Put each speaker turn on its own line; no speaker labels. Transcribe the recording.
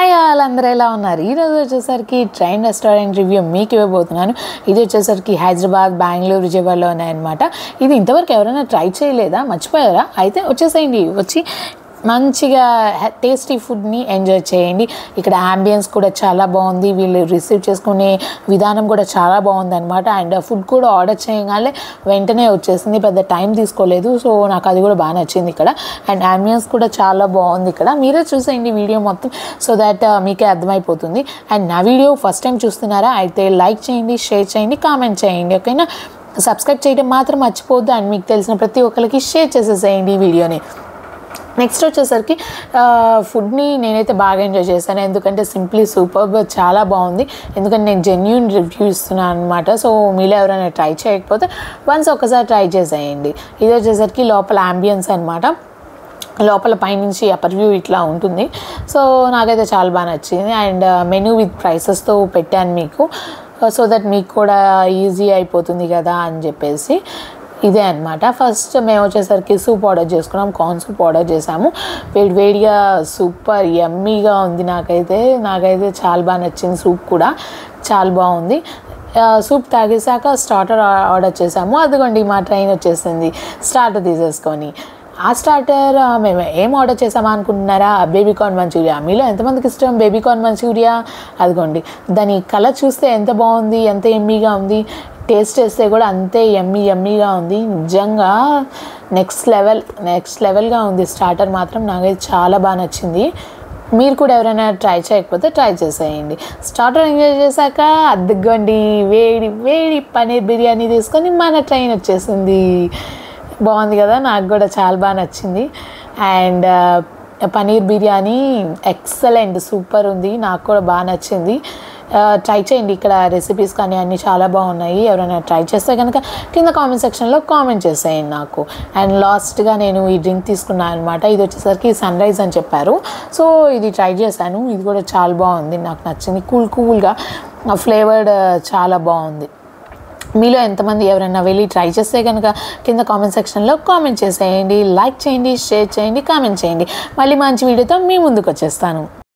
Hi అందరూ ఎలా ఉన్నారు? ఈరోజు వచ్చేసరికి ట్రైన్ రెస్టారెంట్ రివ్యూ మీకు ఇవ్వబోతున్నాను. ఇది వచ్చేసరికి హైదరాబాద్, బెంగళూరు, విజయవాడలో ఉన్నాయన్నమాట. ఇది ఇంతవరకు ఎవరైనా ట్రై చేయలేదా, మర్చిపోయారా? అయితే వచ్చేసేయండి, వచ్చి మంచిగా టేస్టీ ఫుడ్ని ఎంజాయ్ చేయండి. ఇక్కడ అంబియన్స్ కూడా చాలా బాగుంది, వీళ్ళు రిసీవ్ చేసుకునే విధానం కూడా చాలా బాగుంది అనమాట. అండ్ ఫుడ్ కూడా ఆర్డర్ చేయగానే వెంటనే వచ్చేసింది, పెద్ద టైం తీసుకోలేదు. సో నాకు అది కూడా బాగా నచ్చింది ఇక్కడ. అండ్ అంబియన్స్ కూడా చాలా బాగుంది ఇక్కడ. మీరే చూసేయండి వీడియో మొత్తం, సో దట్ మీకే అర్థమైపోతుంది. అండ్ నా వీడియో ఫస్ట్ టైం చూస్తున్నారా అయితే లైక్ చేయండి, షేర్ చేయండి, కామెంట్ చేయండి, ఓకేనా? సబ్స్క్రైబ్ చేయడం మాత్రం మర్చిపోవద్దు. అండ్ మీకు తెలిసిన ప్రతి ఒక్కరికి షేర్ చేసేసేయండి ఈ వీడియోని. నెక్స్ట్ వచ్చేసరికి ఫుడ్ని నేనైతే బాగా ఎంజాయ్ చేశాను, ఎందుకంటే సింప్లీ సూపర్బ్, చాలా బాగుంది. ఎందుకంటే నేను జెన్యూన్ రివ్యూ ఇస్తున్నాను అనమాట. సో మీలో ఎవరైనా ట్రై చేయకపోతే వన్స్ ఒకసారి ట్రై చేసేయండి. ఇది వచ్చేసరికి లోపల అంబియన్స్ అనమాట. లోపల పైనుంచి అప్పర్ వ్యూ ఇట్లా ఉంటుంది. సో నాకైతే చాలా బాగా నచ్చింది. అండ్ మెనూ విత్ ప్రైసెస్తో పెట్టాను మీకు, సో దట్ మీకు కూడా ఈజీ అయిపోతుంది కదా అని చెప్పేసి. ఇదే అనమాట. ఫస్ట్ మేము వచ్చేసరికి సూప్ ఆర్డర్ చేసుకున్నాం, కార్న్ సూప్ ఆర్డర్ చేసాము. వేడివేడిగా సూపర్ యమ్మీగా ఉంది. నాకైతే చాలా బాగా నచ్చింది. సూప్ కూడా చాలా బాగుంది. సూప్ తాగేసాక స్టార్టర్ ఆర్డర్ చేసాము. అదిగోండి మా ట్రైన్ వచ్చేసింది స్టార్టర్ తీసేసుకొని. ఆ స్టార్టర్ మేము ఏం ఆర్డర్ చేసామా అనుకుంటున్నారా? Baby corn Manchuria. మీలో ఎంతమందికి ఇష్టం బేబీకార్న్ మంచూరియా? అదిగోండి, దాని కలర్ చూస్తే ఎంత బాగుంది, ఎంత ఎమ్మీగా ఉంది. టేస్ట్ చేస్తే కూడా అంతే యమ్మీగా ఉంది. నిజంగా నెక్స్ట్ లెవెల్గా ఉంది స్టార్టర్ మాత్రం. నాకైతే చాలా బాగా నచ్చింది. మీరు కూడా ఎవరైనా ట్రై చేయకపోతే ట్రై చేసేయండి. స్టార్టర్ ఎంజాయ్ చేశాక అద్దెగండి వేడి పన్నీర్ బిర్యానీ తీసుకొని మన ట్రైన్ వచ్చేసింది. బాగుంది కదా, నాకు కూడా చాలా బాగా నచ్చింది. And paneer biryani excellent, super ఉంది, నాకు కూడా బాగా నచ్చింది. ట్రై చేయండి. ఇక్కడ రెసిపీస్ కానీ అన్నీ చాలా బాగున్నాయి. ఎవరైనా ట్రై చేస్తే కనుక కింద కామెంట్ సెక్షన్లో కామెంట్ చేసేయండి నాకు. అండ్ లాస్ట్గా నేను ఈ డ్రింక్ తీసుకున్నాను అనమాట. ఇది వచ్చేసరికి సన్ రైజ్ అని చెప్పారు. సో ఇది ట్రై చేశాను, ఇది కూడా చాలా బాగుంది, నాకు నచ్చింది. కూల్గా ఫ్లేవర్డ్ చాలా బాగుంది. మీలో ఎంతమంది ఎవరైనా వెళ్ళి ట్రై చేస్తే కనుక కింద కామెంట్ సెక్షన్లో కామెంట్ చేసేయండి, లైక్ చేయండి, షేర్ చేయండి, కామెంట్ చేయండి. మళ్ళీ మంచి వీడియోతో మీ ముందుకు వచ్చేస్తాను.